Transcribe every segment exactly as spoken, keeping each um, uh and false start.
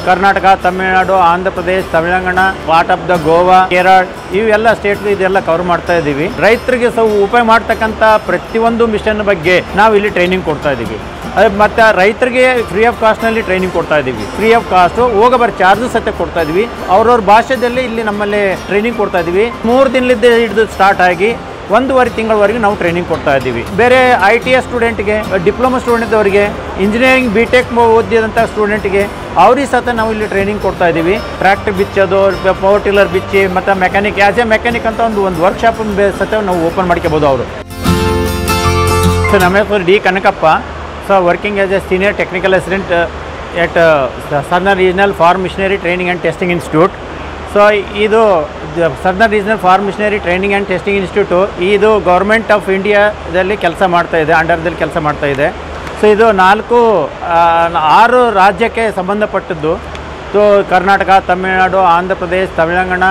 Karnataka, Tamil Nadu, Andhra Pradesh, Telangana, part of the Goa, Kerala ಇವೆಲ್ಲ state ಇದೆಲ್ಲ cover ಮಾಡ್ತಾ ಇದ್ದೀವಿ. ರೈತರಿಗೆ ಸಹ ಉಪಯೋಗ ಮಾಡ್ತಕ್ಕಂಥ ಪ್ರತಿಯೊಂದು ಮಿಷನ್ ಬಗ್ಗೆ ನಾವು ಇಲ್ಲಿ ಟ್ರೈನಿಂಗ್ ಕೊಡ್ತಾ ಇದ್ದೀವಿ. ಮತ್ತು ರೈತರಿಗೆ ಫ್ರೀ ಆಫ್ ಕಾಸ್ಟ್ನಲ್ಲಿ ಟ್ರೈನಿಂಗ್ ಕೊಡ್ತಾ ಇದ್ದೀವಿ. ಫ್ರೀ ಆಫ್ ಕಾಸ್ಟು ಹೋಗಬರ ಚಾರ್ಜಸ್ ಸತ್ಯ ಕೊಡ್ತಾ ಇದ್ದೀವಿ. ಅವ್ರವ್ರ ಭಾಷೆಯಲ್ಲಿ ಇಲ್ಲಿ ನಮ್ಮಲ್ಲಿ ಟ್ರೈನಿಂಗ್ ಕೊಡ್ತಾ ಇದ್ದೀವಿ. ಮೂರು ದಿನಲಿದ್ದ ಹಿಡಿದು ಸ್ಟಾರ್ಟ್ ಆಗಿ ಒಂದೂವರೆ ತಿಂಗಳವರೆಗೆ ನಾವು ಟ್ರೈನಿಂಗ್ ಕೊಡ್ತಾ ಇದ್ದೀವಿ. ಬೇರೆ ಐ ಟಿ ಎಸ್ ಸ್ಟೂಡೆಂಟ್ಗೆ, ಡಿಪ್ಲೊಮಾ ಸ್ಟೂಡೆಂಟ್ ಅವರಿಗೆ, ಇಂಜಿನಿಯರಿಂಗ್ ಬಿ ಟೆಕ್ ಓದಿದಂಥ ಸ್ಟೂಡೆಂಟ್ಗೆ ಅವ್ರಿಗೆ ಸಹ ನಾವು ಇಲ್ಲಿ ಟ್ರೈನಿಂಗ್ ಕೊಡ್ತಾ ಇದ್ದೀವಿ. ಟ್ರ್ಯಾಕ್ಟರ್ ಬಿಚ್ಚೋದು, ಪವರ್ ಟಿಲ್ಲರ್ ಬಿಚ್ಚಿ ಮತ್ತು ಮೆಕ್ಯಾನಿಕ್ ಆ್ಯಸ್ ಎ ಮೆಕ್ಯಾನಿಕ್ ಅಂತ ಒಂದು ಒಂದು ವರ್ಕ್ಶಾಪ್ ಸಹ ನಾವು ಓಪನ್ ಮಾಡ್ಕೋಬೋದು. ಅವರು ಸೊ ನಮ್ಮ ಹೆಸರು D Kanakappa. So working as a senior technical assistant at southern regional farm machinery training and testing institute. So ಇದು southern regional farm machinery training and testing institute ಇದು ಗೌರ್ಮೆಂಟ್ ಆಫ್ ಇಂಡಿಯಾದಲ್ಲಿ ಕೆಲಸ ಮಾಡ್ತಾಯಿದೆ, ಅಂಡರ್ದಲ್ಲಿ ಕೆಲಸ ಮಾಡ್ತಾಯಿದೆ. ಸೊ ಇದು ನಾಲ್ಕು ಆರು ರಾಜ್ಯಕ್ಕೆ ಸಂಬಂಧಪಟ್ಟದ್ದು. So Karnataka, Tamil Nadu, Andhra Pradesh, Telangana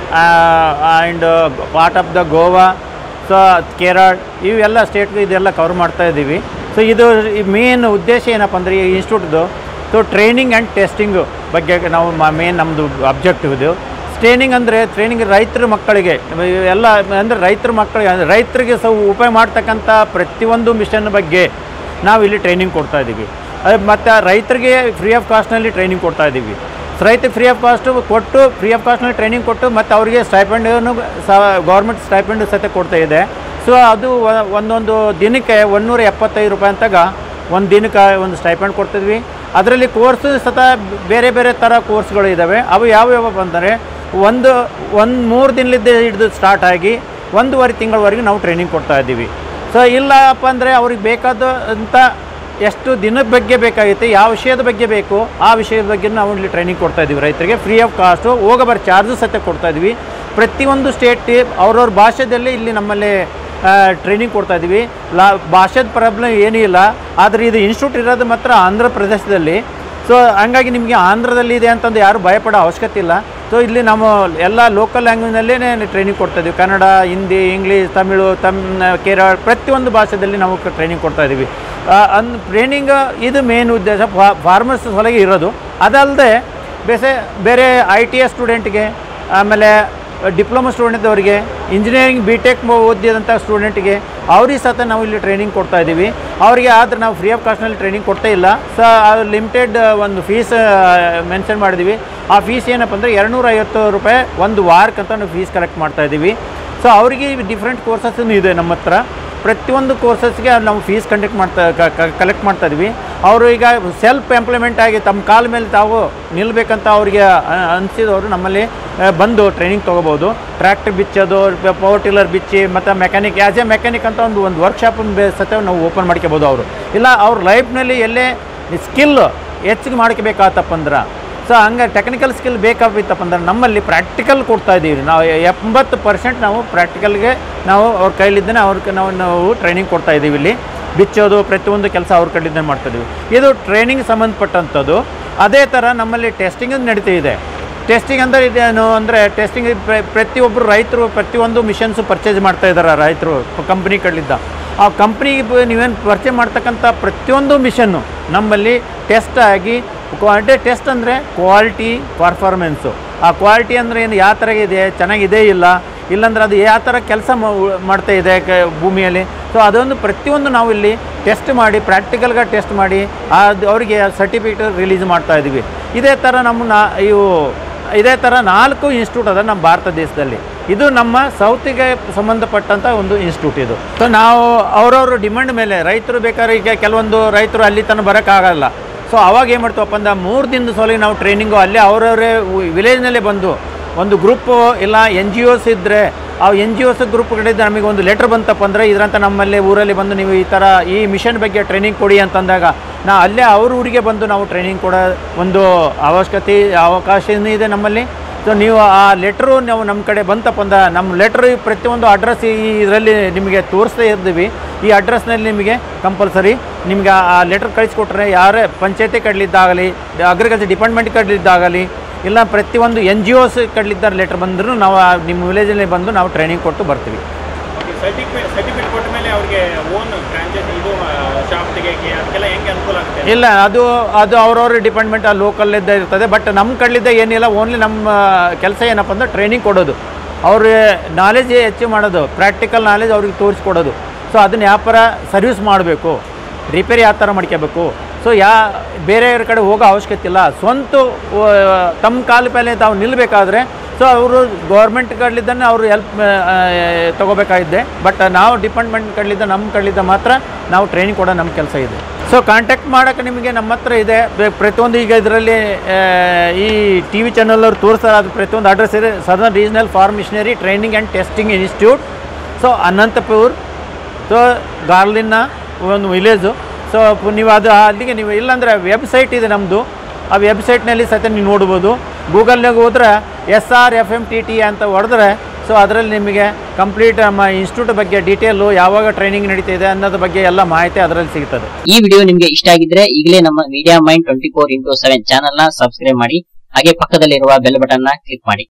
and part of the Goa, so Kerala ಇವೆಲ್ಲ ಸ್ಟೇಟ್ಗೂ ಇದೆಲ್ಲ ಕವರ್ ಮಾಡ್ತಾ ಇದ್ದೀವಿ. ಸೊ ಇದು ಮೇನ್ ಉದ್ದೇಶ ಏನಪ್ಪ ಅಂದರೆ ಈ ಇನ್ಸ್ಟಿಟ್ಯೂಟ್ದು ಸೊ ಟ್ರೈನಿಂಗ್ ಆ್ಯಂಡ್ ಟೆಸ್ಟಿಂಗು ಬಗ್ಗೆ ನಾವು ಮೇನ್ ನಮ್ಮದು ಅಬ್ಜೆಕ್ಟಿವ್ ಇದು. ಟ್ರೈನಿಂಗ್ ಅಂದರೆ ಟ್ರೈನಿಂಗ್ ರೈತರ ಮಕ್ಕಳಿಗೆ ಎಲ್ಲ ಅಂದರೆ ರೈತರ ಮಕ್ಕಳಿಗೆ ರೈತರಿಗೆ ಸಹ ಉಪಯೋಗ ಮಾಡ್ತಕ್ಕಂಥ ಪ್ರತಿಯೊಂದು ಮಿಷನ್ ಬಗ್ಗೆ ನಾವು ಇಲ್ಲಿ ಟ್ರೈನಿಂಗ್ ಕೊಡ್ತಾ ಇದ್ದೀವಿ. ಮತ್ತು ರೈತರಿಗೆ ಫ್ರೀ ಆಫ್ ಕಾಸ್ಟ್ನಲ್ಲಿ ಟ್ರೈನಿಂಗ್ ಕೊಡ್ತಾ ಇದ್ದೀವಿ. ರೈತ ಫ್ರೀ ಆಫ್ ಕಾಸ್ಟು ಕೊಟ್ಟು ಫ್ರೀ ಆಫ್ ಕಾಸ್ಟ್ನಲ್ಲಿ ಟ್ರೈನಿಂಗ್ ಕೊಟ್ಟು ಮತ್ತು ಅವರಿಗೆ ಸ್ಟೈಪೆಂಡನ್ನು ಸಹ ಗೌರ್ಮೆಂಟ್ ಸ್ಟೈಪೆಂಡ್ ಸಹಿತ ಕೊಡ್ತಾ ಇದೆ. ಸೊ ಅದು ಒಂದೊಂದು ದಿನಕ್ಕೆ ಒಂದುನೂರ ಎಪ್ಪತ್ತೈದು ರೂಪಾಯಿ ಅಂತಾಗ ಒಂದು ದಿನಕ್ಕೆ ಒಂದು ಸ್ಟೈಪೆಂಡ್ ಕೊಡ್ತಿದ್ವಿ. ಅದರಲ್ಲಿ ಕೋರ್ಸು ಸತ ಬೇರೆ ಬೇರೆ ಥರ ಕೋರ್ಸ್ಗಳು ಇದ್ದಾವೆ. ಅವು ಯಾವ್ಯಾವ ಬಂದರೆ ಒಂದು ಒಂದು ಮೂರು ದಿನಲಿದ್ದ ಹಿಡಿದು ಸ್ಟಾರ್ಟ್ ಆಗಿ ಒಂದೂವರೆ ತಿಂಗಳವರೆಗೆ ನಾವು ಟ್ರೈನಿಂಗ್ ಕೊಡ್ತಾ ಇದ್ದೀವಿ. ಸೊ ಇಲ್ಲಪ್ಪ ಅಂದರೆ ಅವ್ರಿಗೆ ಬೇಕಾದಂಥ ಎಷ್ಟು ದಿನದ ಬಗ್ಗೆ ಬೇಕಾಗುತ್ತೆ, ಯಾವ ವಿಷಯದ ಬಗ್ಗೆ ಬೇಕು ಆ ವಿಷಯದ ಬಗ್ಗೆ ನಾವು ಇಲ್ಲಿ ಟ್ರೈನಿಂಗ್ ಕೊಡ್ತಾ ಇದ್ದೀವಿ. ರೈತರಿಗೆ ಫ್ರೀ ಆಫ್ ಕಾಸ್ಟು ಹೋಗಬರ ಚಾರ್ಜಸ್ ಸತ್ಯ ಕೊಡ್ತಾ ಇದ್ವಿ. ಪ್ರತಿಯೊಂದು ಸ್ಟೇಟ್ ಅವ್ರವ್ರ ಭಾಷೆಯಲ್ಲಿ ಇಲ್ಲಿ ನಮ್ಮಲ್ಲಿ ಟ್ರೈನಿಂಗ್ ಕೊಡ್ತಾ ಇದ್ದೀವಿ. ಲಾ ಭಾಷೆದ ಪ್ರಾಬ್ಲಮ್ ಏನೂ ಇಲ್ಲ. ಆದರೆ ಇದು ಇನ್ಸ್ಟಿಟ್ಯೂಟ್ ಇರೋದು ಮಾತ್ರ ಆಂಧ್ರ ಪ್ರದೇಶದಲ್ಲಿ. ಸೊ ಹಂಗಾಗಿ ನಿಮಗೆ ಆಂಧ್ರದಲ್ಲಿ ಇದೆ ಅಂತಂದು ಯಾರು ಭಯಪಡೋ ಅವಶ್ಯಕತೆ ಇಲ್ಲ. ಸೊ ಇಲ್ಲಿ ನಮ್ಮ ಎಲ್ಲ ಲೋಕಲ್ ಲ್ಯಾಂಗ್ವೇಜ್ನಲ್ಲೇ ಟ್ರೈನಿಂಗ್ ಕೊಡ್ತಾ ಇದ್ದೀವಿ. ಕನ್ನಡ, ಹಿಂದಿ, ಇಂಗ್ಲೀಷ್, ತಮಿಳು, ತಮ್ ಕೇರಳ ಪ್ರತಿಯೊಂದು ಭಾಷೆಯಲ್ಲಿ ನಾವು ಟ್ರೈನಿಂಗ್ ಕೊಡ್ತಾ ಇದ್ದೀವಿ. ಅನ್ ಟ್ರೈನಿಂಗ್ ಇದು ಮೇನ್ ಉದ್ದೇಶ ಫಾರ್ಮರ್ಸ್ ಹೊಲಗೆ ಇರೋದು. ಅದಲ್ಲದೆ ಬೇಸೆ ಬೇರೆ ಐ ಟಿ ಎಸ್ ಸ್ಟೂಡೆಂಟ್ಗೆ, ಆಮೇಲೆ ಡಿಪ್ಲೊಮಾ ಸ್ಟೂಡೆಂಟ್ ಅವರಿಗೆ, ಇಂಜಿನಿಯರಿಂಗ್ ಬಿ ಟೆಕ್ ಓದಿದಂಥ ಸ್ಟೂಡೆಂಟ್ಗೆ ಅವ್ರಿಗೆ ಸಹ ನಾವು ಇಲ್ಲಿ ಟ್ರೈನಿಂಗ್ ಕೊಡ್ತಾ ಇದ್ದೀವಿ. ಅವರಿಗೆ ಆದರೆ ನಾವು ಫ್ರೀ ಆಫ್ ಕಾಸ್ಟ್ನಲ್ಲಿ ಟ್ರೈನಿಂಗ್ ಕೊಡ್ತಾ ಇಲ್ಲ. ಸೊ ಲಿಮಿಟೆಡ್ ಒಂದು ಫೀಸ್ ಮೆನ್ಷನ್ ಮಾಡಿದ್ದೀವಿ. ಆ ಫೀಸ್ ಏನಪ್ಪ ಅಂದರೆ ಎರಡುನೂರ ಐವತ್ತು ರೂಪಾಯಿ ಒಂದು ವಾರಕ್ಕಂತ ನಾವು ಫೀಸ್ ಕಲೆಕ್ಟ್ ಮಾಡ್ತಾಯಿದ್ದೀವಿ. ಸೊ ಅವರಿಗೆ ಡಿಫ್ರೆಂಟ್ ಕೋರ್ಸಸ್ಸೂ ಇದೆ ನಮ್ಮ ಹತ್ರ. ಪ್ರತಿಯೊಂದು ಕೋರ್ಸಸ್ಗೆ ನಾವು ಫೀಸ್ ಕಂಡಕ್ಟ್ ಮಾಡ್ತಾ ಕಲೆಕ್ಟ್ ಮಾಡ್ತಾ ಇದ್ವಿ. ಅವರು ಈಗ ಸೆಲ್ಫ್ ಎಂಪ್ಲಾಯ್ಮೆಂಟ್ ಆಗಿ ತಮ್ಮ ಕಾಲ ಮೇಲೆ ತಾವು ನಿಲ್ಲಬೇಕಂತ ಅವರಿಗೆ ಅನಿಸಿದವರು ನಮ್ಮಲ್ಲಿ ಬಂದು ಟ್ರೈನಿಂಗ್ ತೊಗೋಬೋದು. ಟ್ರ್ಯಾಕ್ಟರ್ ಬಿಚ್ಚೋದು, ಪವರ್ ಟಿಲ್ಲರ್ ಬಿಚ್ಚಿ ಮತ್ತು ಮೆಕ್ಯಾನಿಕ್ ಆ್ಯಸ್ ಎ ಮೆಕ್ಯಾನಿಕ್ ಅಂತ ಒಂದು ಒಂದು ವರ್ಕ್ಶಾಪ್ ಸಹ ನಾವು ಓಪನ್ ಮಾಡ್ಕೋಬೋದು. ಅವರು ಇಲ್ಲ ಅವ್ರ ಲೈಫ್ನಲ್ಲಿ ಎಲ್ಲೇ ಸ್ಕಿಲ್ ಹೆಚ್ಚಿಗೆ ಮಾಡ್ಕೋಬೇಕಾತಪ್ಪ ಅಂದ್ರೆ, ಸೊ ಹಂಗೆ ಟೆಕ್ನಿಕಲ್ ಸ್ಕಿಲ್ ಬೇಕಾಗಿತ್ತಪ್ಪ ಅಂದ್ರೆ ನಮ್ಮಲ್ಲಿ ಪ್ರಾಕ್ಟಿಕಲ್ ಕೊಡ್ತಾ ಇದ್ದೀವಿ. ನಾವು ಎಂಬತ್ತು ಪರ್ಸೆಂಟ್ ನಾವು ಪ್ರಾಕ್ಟಿಕಲ್ಗೆ ನಾವು ಅವ್ರ ಕೈಲಿದ್ದೇನೆ ಅವ್ರಿಗೆ ನಾವು ನಾವು ಟ್ರೈನಿಂಗ್ ಕೊಡ್ತಾ ಇದ್ದೀವಿ. ಇಲ್ಲಿ ಬಿಚ್ಚೋದು ಪ್ರತಿಯೊಂದು ಕೆಲಸ ಅವ್ರ ಕೈಲಿಂದ ಮಾಡ್ತಾಯಿದ್ದೀವಿ. ಇದು ಟ್ರೈನಿಂಗ್ ಸಂಬಂಧಪಟ್ಟಂಥದ್ದು. ಅದೇ ಥರ ನಮ್ಮಲ್ಲಿ ಟೆಸ್ಟಿಂಗ್ ನಡೀತಾ ಇದೆ. ಟೆಸ್ಟಿಂಗ್ ಅಂದರೆ ಇದೇನು ಅಂದರೆ ಟೆಸ್ಟಿಂಗ್ ಪ್ರತಿಯೊಬ್ಬರು ರೈತರು ಪ್ರತಿಯೊಂದು ಮಿಷನ್ಸು ಪರ್ಚೇಸ್ ಮಾಡ್ತಾ ಇದ್ದಾರೆ. ರೈತರು ಕಂಪ್ನಿ ಕಡೆಯಿಂದ ಆ ಕಂಪ್ನಿಗೆ ನೀವೇನು ಪರ್ಚೇಸ್ ಮಾಡ್ತಕ್ಕಂಥ ಪ್ರತಿಯೊಂದು ಮಿಷನ್ನು ನಮ್ಮಲ್ಲಿ ಟೆಸ್ಟ್ ಆಗಿ ಕ್ವಾಲಿಟಿ ಟೆಸ್ಟ್ ಅಂದರೆ ಕ್ವಾಲಿಟಿ ಪರ್ಫಾರ್ಮೆನ್ಸು. ಆ ಕ್ವಾಲಿಟಿ ಅಂದರೆ ಏನು, ಯಾವ ಥರ ಇದೆ, ಚೆನ್ನಾಗಿದೆ ಇಲ್ಲ ಇಲ್ಲಾಂದ್ರೆ ಅದು ಯಾವ ಥರ ಕೆಲಸ ಮಾಡ್ತಾ ಇದೆ ಕ ಭೂಮಿಯಲ್ಲಿ. ಸೊ ಅದೊಂದು ಪ್ರತಿಯೊಂದು ನಾವು ಇಲ್ಲಿ ಟೆಸ್ಟ್ ಮಾಡಿ ಪ್ರಾಕ್ಟಿಕಲ್ಗೆ ಟೆಸ್ಟ್ ಮಾಡಿ ಅದು ಅವರಿಗೆ ಸರ್ಟಿಫಿಕೇಟ್ ರಿಲೀಸ್ ಮಾಡ್ತಾ ಇದ್ದೀವಿ. ಇದೇ ಥರ ನಮ್ಮನ್ನ ಇವು ಇದೇ ಥರ ನಾಲ್ಕು ಇನ್ಸ್ಟಿಟ್ಯೂಟ್ ಅದ ನಮ್ಮ ಭಾರತ ದೇಶದಲ್ಲಿ. ಇದು ನಮ್ಮ ಸೌತಿಗೆ ಸಂಬಂಧಪಟ್ಟಂಥ ಒಂದು ಇನ್ಸ್ಟಿಟ್ಯೂಟ್ ಇದು. ಸೊ ನಾವು ಅವರವ್ರ ಡಿಮ್ಯಾಂಡ್ ಮೇಲೆ ರೈತರು ಬೇಕಾದ್ರೆ ಈಗ ಕೆಲವೊಂದು ರೈತರು ಅಲ್ಲಿ ತನಕ ಬರೋಕ್ಕಾಗಲ್ಲ. ಸೊ ಅವಾಗ ಏನು ಮಾಡ್ತೀವಪ್ಪ ಅಂದ್ರೆ ಮೂರು ದಿನದ ಸಲ ನಾವು ಟ್ರೈನಿಂಗು ಅಲ್ಲೇ ಅವರವರೇ ವಿಲೇಜ್ನಲ್ಲೇ ಬಂದು ಒಂದು ಗ್ರೂಪು ಇಲ್ಲ ಎನ್ ಜಿ ಒಸ್ ಇದ್ದರೆ ಆ ಎನ್ ಜಿ ಒಸ್ ಗ್ರೂಪ್ ಕಡೆಯಿಂದ ನಮಗೆ ಒಂದು ಲೆಟ್ರ್ ಬಂತಪ್ಪ ಅಂದರೆ ಇದರಂತ ನಮ್ಮಲ್ಲಿ ಊರಲ್ಲಿ ಬಂದು ನೀವು ಈ ಥರ ಈ ಮಿಷನ್ ಬಗ್ಗೆ ಟ್ರೈನಿಂಗ್ ಕೊಡಿ ಅಂತಂದಾಗ ನಾವು ಅಲ್ಲೇ ಅವ್ರ ಊರಿಗೆ ಬಂದು ನಾವು ಟ್ರೈನಿಂಗ್ ಕೊಡೋ ಒಂದು ಅವಶ್ಯಕತೆ ಅವಕಾಶ ಇದೆ ನಮ್ಮಲ್ಲಿ. ಸೊ ನೀವು ಆ ಲೆಟ್ರು ನಾವು ನಮ್ಮ ಕಡೆ ಬಂತಪ್ಪ ಅಂದ್ರೆ ನಮ್ಮ ಲೆಟ್ರ್ ಪ್ರತಿಯೊಂದು ಅಡ್ರೆಸ್ ಈ ಇದರಲ್ಲಿ ನಿಮಗೆ ತೋರಿಸ್ತಾ ಇರ್ತೀವಿ. ಈ ಅಡ್ರೆಸ್ನಲ್ಲಿ ನಿಮಗೆ ಕಂಪಲ್ಸರಿ ನಿಮಗೆ ಆ ಲೆಟ್ರ್ ಕಳಿಸ್ಕೊಟ್ರೆ ಯಾರೇ ಪಂಚಾಯತಿ ಕಡಲಿದ್ದಾಗಲಿ, ಅಗ್ರಿಕಲ್ಚರ್ ಡಿಪಾರ್ಟ್ಮೆಂಟ್ ಕಡಲಿದ್ದಾಗಲಿ, ಇಲ್ಲ ಪ್ರತಿಯೊಂದು ಎನ್ ಜಿ ಒಸ್ ಕಡಲಿದ್ದ ಲೆಟ್ರ್ ಬಂದರೂ ನಾವು ನಿಮ್ಮ ವಿಲೇಜಲ್ಲಿ ಬಂದು ನಾವು ಟ್ರೈನಿಂಗ್ ಕೊಟ್ಟು ಬರ್ತೀವಿ. ಸರ್ಟಿಫಿಕೇಟ್ ಸರ್ಟಿಫಿಕೇಟ್ ಕೊಟ್ಟ ಮೇಲೆ ಅವ್ರಿಗೆ ಓನ್ ಫ್ರಾಂಚೈಸಿ ಇದು ಶಾಪ್ ತೆಗೆಯಕ್ಕೆ ಅದಕ್ಕೆಲ್ಲ ಹೆಂಗೆ ಅನುಕೂಲ ಆಗುತ್ತೆ? ಇಲ್ಲ, ಅದು ಅದು ಅವ್ರವ್ರ ಡಿಪಾರ್ಟ್ಮೆಂಟ್ ಆ ಲೋಕಲ್ಲಿದ್ದ ಇರ್ತದೆ. ಬಟ್ ನಮ್ಮ ಕಡೆಲಿದ್ದ ಏನಿಲ್ಲ, ಓನ್ಲಿ ನಮ್ಮ ಕೆಲಸ ಏನಪ್ಪ ಅಂದ್ರೆ ಟ್ರೈನಿಂಗ್ ಕೊಡೋದು, ಅವ್ರ ನಾಲೆಜ್ ಹೆಚ್ಚು ಮಾಡೋದು, ಪ್ರಾಕ್ಟಿಕಲ್ ನಾಲೆಜ್ ಅವ್ರಿಗೆ ತೋರಿಸ್ಕೊಡೋದು. ಸೊ ಅದನ್ನ ಯಾವ ಥರ ಸರ್ವಿಸ್ ಮಾಡಬೇಕು, ರಿಪೇರಿ ಯಾವ ಥರ ಮಾಡ್ಕೋಬೇಕು. ಸೊ ಯಾ ಬೇರೆಯವ್ರ ಕಡೆ ಹೋಗೋ ಅವಶ್ಯಕತೆ ಇಲ್ಲ. ಸ್ವಂತ ತಮ್ಮ ಕಾಲ ಮೇಲೆ ತಾವು ನಿಲ್ಲಬೇಕಾದ್ರೆ ಸೊ ಅವರು ಗೌರ್ಮೆಂಟ್ ಕಡೆಲಿದ್ದನೇ ಅವರು ಹೆಲ್ಪ್ ತೊಗೋಬೇಕಾಗಿದೆ. ಬಟ್ ನಾವು ಡಿಪಾರ್ಟ್ಮೆಂಟ್ ಕಡೆಲಿದ್ದ ನಮ್ಮ ಕಡೆಲಿದ್ದ ಮಾತ್ರ ನಾವು ಟ್ರೈನಿಂಗ್ ಕೊಡೋ ನಮ್ಮ ಕೆಲಸ ಇದೆ. ಸೊ ಕಾಂಟ್ಯಾಕ್ಟ್ ಮಾಡೋಕ್ಕೆ ನಿಮಗೆ ನಮ್ಮ ಹತ್ರ ಇದೆ. ಪ್ರತಿಯೊಂದು ಈಗ ಇದರಲ್ಲಿ ಈ ಟಿ ವಿ ಚಾನಲ್ ತೋರಿಸ್ತಾರೆ, ಅದು ಪ್ರತಿಯೊಂದು ಅಡ್ರೆಸ್ ಇದೆ. Southern regional farm machinery training and testing institute, so Anantapur, so ಗಾರ್ಲಿನ ಒಂದು ವಿಲೇಜು. ಸೊ ನೀವು ಅದು ಅಲ್ಲಿಗೆ ನೀವು ಇಲ್ಲಾಂದರೆ ವೆಬ್ಸೈಟ್ ಇದೆ ನಮ್ಮದು, ಆ ವೆಬ್ಸೈಟ್ನಲ್ಲಿ ಸಹಿತ ನೀವು ನೋಡ್ಬೋದು. ಗೂಗಲ್ನಾಗ ಹೋದ್ರೆ S R F M T T ಅಂತ ಹೊಡೆದ್ರೆ ಸೊ ಅದರಲ್ಲಿ ನಿಮಗೆ ಕಂಪ್ಲೀಟ್ ನಮ್ಮ ಇನ್ಸ್ಟಿಟ್ಯೂಟ್ ಬಗ್ಗೆ ಡೀಟೇಲು, ಯಾವಾಗ ಟ್ರೈನಿಂಗ್ ನಡೀತಿದೆ ಅನ್ನೋದ್ರ ಬಗ್ಗೆ ಎಲ್ಲ ಮಾಹಿತಿ ಅದರಲ್ಲಿ ಸಿಗ್ತದೆ. ಈ ವಿಡಿಯೋ ನಿಮಗೆ ಇಷ್ಟ ಆಗಿದ್ರೆ ಈಗಲೇ ನಮ್ಮ media mind twenty four into seven channel ನ ಸಬ್ಸ್ಕ್ರೈಬ್ ಮಾಡಿ, ಹಾಗೆ ಪಕ್ಕದಲ್ಲಿರುವ ಬೆಲ್ ಬಟನ್ ನ ಕ್ಲಿಕ್ ಮಾಡಿ.